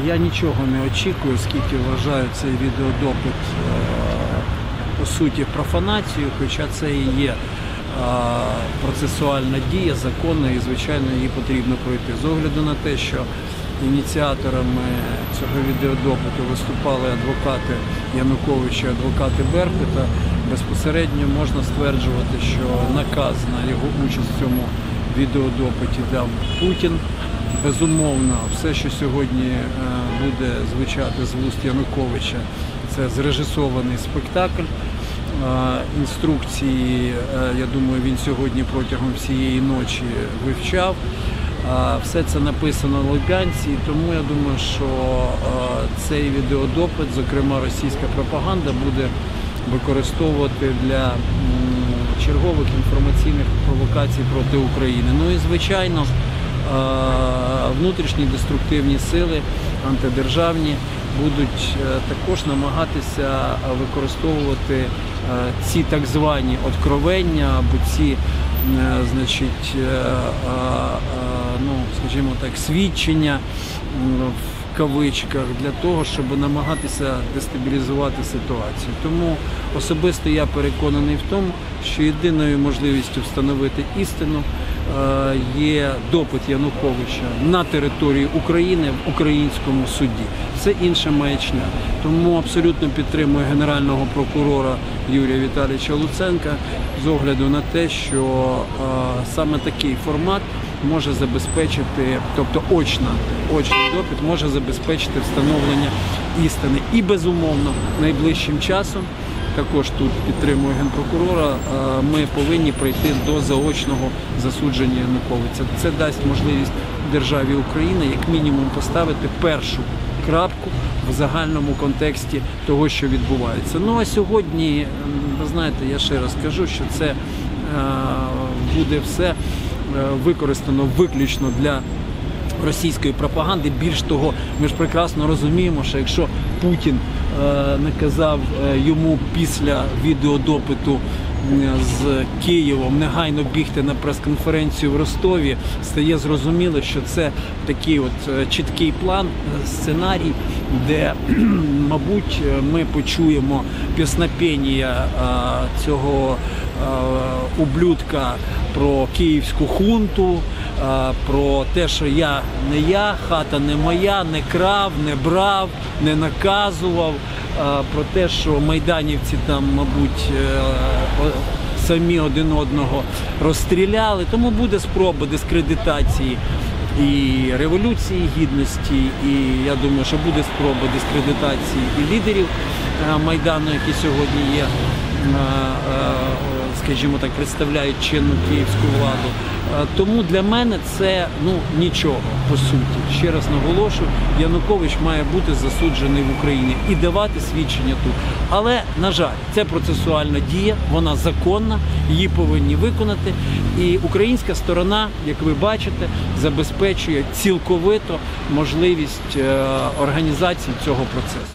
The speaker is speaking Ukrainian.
Я нічого не очікую, оскільки вважаю цей відеодопит по суті профанацією, хоча це і є процесуальна дія, законна, і, звичайно, її потрібно пройти. З огляду на те, що ініціаторами цього відеодопиту виступали адвокати Януковича, адвокати Беркута, безпосередньо можна стверджувати, що наказ на його участь в цьому відеодопиті дав Путін. Безумовно, все, що сьогодні буде звучати з вуст Януковича, це зрежисований спектакль. Інструкції, я думаю, він сьогодні протягом всієї ночі вивчав. Все це написано в Луганці, тому я думаю, що цей відеодопит, зокрема російська пропаганда, буде використовувати для чергових інформаційних провокацій проти України. Ну і, звичайно, внутрішні деструктивні сили, антидержавні, будуть також намагатися використовувати ці так звані откровення або ці, значить, ну, скажімо так, свідчення в кавичках для того, щоб намагатися дестабілізувати ситуацію. Тому особисто я переконаний в тому, що єдиною можливістю встановити істину є допит Януковича на території України в українському суді. Це інша маячня. Тому абсолютно підтримую генерального прокурора Юрія Віталійовича Луценка з огляду на те, що саме такий формат може забезпечити, тобто очний допит може забезпечити встановлення істини. І, безумовно, найближчим часом, також тут підтримую генпрокурора, ми повинні прийти до заочного засудження Януковича. Це дасть можливість державі Україна як мінімум поставити першу крапку в загальному контексті того, що відбувається. Ну а сьогодні, ви знаєте, я ще раз кажу, що це буде все використано виключно для російської пропаганди. Більш того, ми ж прекрасно розуміємо, що якщо Путін наказав йому після відеодопиту з Києвом негайно бігти на прес-конференцію в Ростові, стає зрозуміло, що це такий от чіткий план, сценарій, де, мабуть, ми почуємо піснопєння цього ублюдка про київську хунту, про те, що я не я, хата не моя, не крав, не брав, не наказував, про те, що майданівці там, мабуть, самі один одного розстріляли. Тому буде спроба дискредитації і Революції Гідності, і я думаю, що буде спроба дискредитації і лідерів Майдану, які сьогодні є, скажімо так, представляють чинну київську владу. Тому для мене це, нічого, по суті. Ще раз наголошую, Янукович має бути засуджений в Україні і давати свідчення тут. Але, на жаль, це процесуальна дія, вона законна, її повинні виконати. І українська сторона, як ви бачите, забезпечує цілковито можливість організації цього процесу.